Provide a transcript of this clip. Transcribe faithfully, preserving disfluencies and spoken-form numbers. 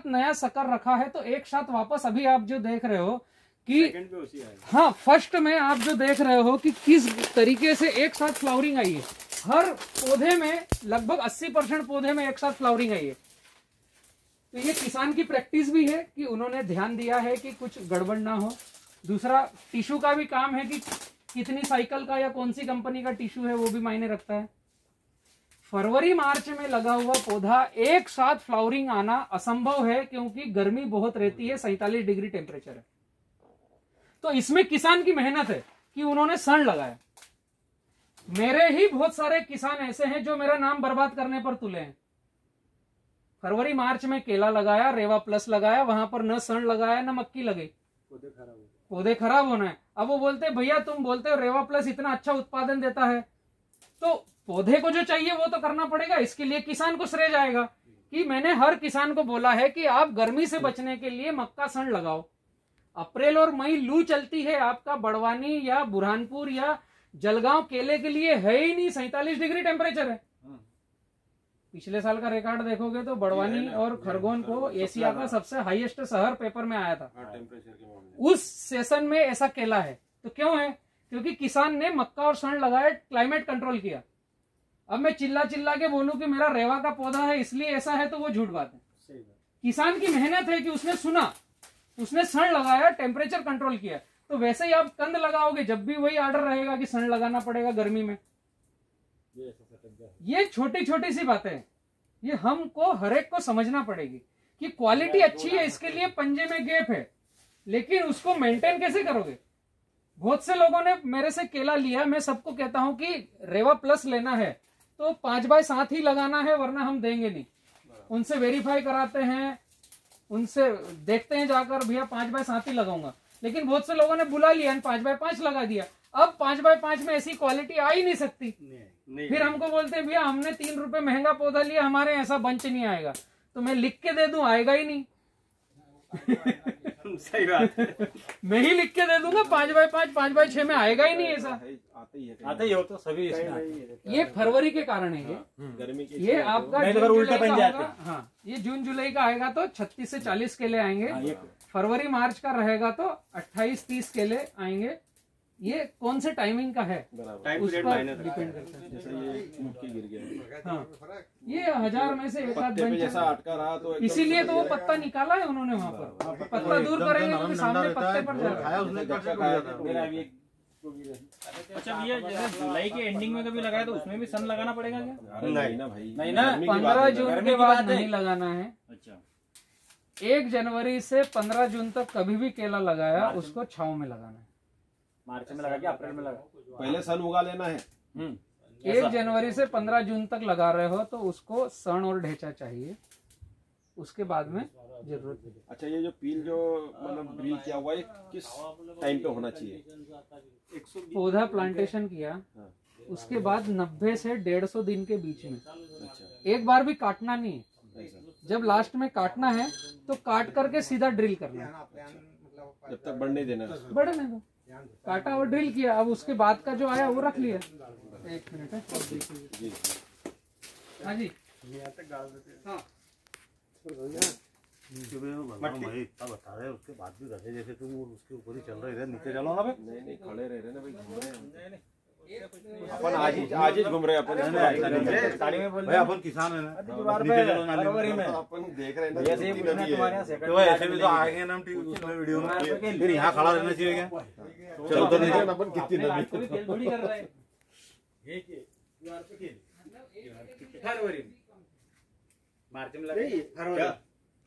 नया सकर रखा है तो एक साथ वापस अभी आप जो देख रहे हो कि हाँ फर्स्ट में आप जो देख रहे हो कि किस तरीके से एक साथ फ्लावरिंग आई है। हर पौधे में लगभग अस्सी परसेंट पौधे में एक साथ फ्लावरिंग आई है। तो ये किसान की प्रैक्टिस भी है कि उन्होंने ध्यान दिया है कि कुछ गड़बड़ ना हो। दूसरा टिश्यू का भी काम है कि कितनी साइकिल का या कौन सी कंपनी का टिश्यू है वो भी मायने रखता है। फरवरी मार्च में लगा हुआ पौधा एक साथ फ्लावरिंग आना असंभव है क्योंकि गर्मी बहुत रहती है, सैंतालीस डिग्री टेम्परेचर है। तो इसमें किसान की मेहनत है कि उन्होंने सन लगाया। मेरे ही बहुत सारे किसान ऐसे हैं जो मेरा नाम बर्बाद करने पर तुले हैं। फरवरी मार्च में केला लगाया, रेवा प्लस लगाया, वहां पर न सन लगाया न मक्की लगे, पौधे खराब पौधे खराब होना है। अब वो बोलते भैया तुम बोलते हो रेवा प्लस इतना अच्छा उत्पादन देता है, तो पौधे को जो चाहिए वो तो करना पड़ेगा। इसके लिए किसान को श्रेय जाएगा कि मैंने हर किसान को बोला है कि आप गर्मी से बचने के लिए मक्का सन लगाओ। अप्रैल और मई लू चलती है, आपका बड़वानी या बुरहानपुर या जलगांव केले के लिए है ही नहीं, सैंतालीस डिग्री टेम्परेचर है। पिछले साल का रिकॉर्ड देखोगे तो बड़वानी और खरगोन को एशिया का सबसे हाईएस्ट शहर पेपर में आया था। उस सेशन में ऐसा केला है तो क्यों है? क्योंकि किसान ने मक्का और सन लगाया, क्लाइमेट कंट्रोल किया। अब मैं चिल्ला चिल्ला के बोलूं कि मेरा रेवा का पौधा है इसलिए ऐसा है तो वो झूठ बात है। किसान की मेहनत है कि उसने सुना, उसने सन लगाया, टेम्परेचर कंट्रोल किया। तो वैसे ही आप कंद लगाओगे जब भी वही ऑर्डर रहेगा कि सन लगाना पड़ेगा गर्मी में। ये छोटी छोटी सी बातें हैं, ये हमको हरेक को समझना पड़ेगी कि क्वालिटी अच्छी है, इसके लिए पंजे में गैप है, लेकिन उसको मेंटेन कैसे करोगे। बहुत से लोगों ने मेरे से केला लिया, मैं सबको कहता हूं कि रेवा प्लस लेना है तो पांच बाय सात ही लगाना है वरना हम देंगे नहीं। उनसे वेरीफाई कराते हैं, उनसे देखते हैं जाकर भैया पांच बाय सात ही लगाऊंगा। लेकिन बहुत से लोगों ने बुला लिया, पांच बाय पांच लगा दिया। अब पांच बाय पांच में ऐसी क्वालिटी आ ही नहीं सकती। नहीं, नहीं, फिर हमको बोलते हैं भैया हमने तीन रुपए महंगा पौधा लिया, हमारे ऐसा बंच नहीं आएगा। तो मैं लिख के दे दूं, आएगा ही नहीं। सही बात है। मैं ही लिख के दे दूंगा पांच बाय पांच, पांच बाय छह में आएगा ही नहीं ऐसा। आते ही हो तो सभी ये फरवरी के कारण है। ये गर्मी के ये आपका उल्टा बन जाता है। हाँ, ये जून जुलाई का आएगा तो छत्तीस से चालीस केले आएंगे। फरवरी मार्च का रहेगा तो अट्ठाईस तीस केले आएंगे। ये कौन से टाइमिंग का है उस पर डिपेंड करता है। जैसे ये टूट के गिर गया, हाँ, ये हजार में से एक आध पे जैसा अटका रहा तो इसीलिए तो वो पत्ता निकाला है उन्होंने वहाँ पर। पत्ता दूर करेंगे क्योंकि सामने पत्ते पर जा रहा है। अच्छा भैया जैसे जुलाई के एंडिंग में कभी लगाया तो उसमें भी सन लगाना पड़ेगा क्या? नहीं ना भाई, नहीं ना, पंद्रह जून के बाद नहीं लगाना है। अच्छा, एक जनवरी से पंद्रह जून तक कभी भी केला लगाया उसको छांव में लगाना है। मार्च में लगा के अप्रैल में लगा, पहले सन उगा लेना है। एक जनवरी से पंद्रह जून तक लगा रहे हो तो उसको सन और ढेंचा चाहिए, उसके बाद में जरूरत है। अच्छा, ये जो पील जो मतलब ड्रिल किया हुआ है किस टाइम पे होना चाहिए? पौधा प्लांटेशन किया उसके बाद नब्बे से डेढ़ सौ दिन के बीच में। अच्छा, एक बार भी काटना नहीं है। जब लास्ट में काटना है तो काट करके सीधा ड्रिल करना है। जब तक बढ़ने देना, बढ़ने दो। काटा और ड्रिल किया, अब उसके बाद का जो आया वो रख लिया। एक मिनट है, हाँ जी, हाँ भाई अब बता रहे उसके बाद भी रहे जैसे तुम उसके ऊपर ही चल रहे थे, नीचे चलो ना भाई। नहीं नहीं, खड़े रह रहे ना भाई, घूम रहे हैं अपन, आज ही आज ही घूम रहे हैं अपन। गाड़ी में बोल भाई अपन किसान है ना, फरवरी में अपन देख रहे हैं ना, ऐसे ही पूछना तुम्हारे यहाँ सेकंड तो ऐसे भी तो आएंगे ना हम उसमें वीडियो में, फिर यहाँ खड़ा रहना चाहिए क्या? चलो तो नहीं अपन कितनी नमी थोड़ी कर रहे हैं। फरवरी मार्च में लगा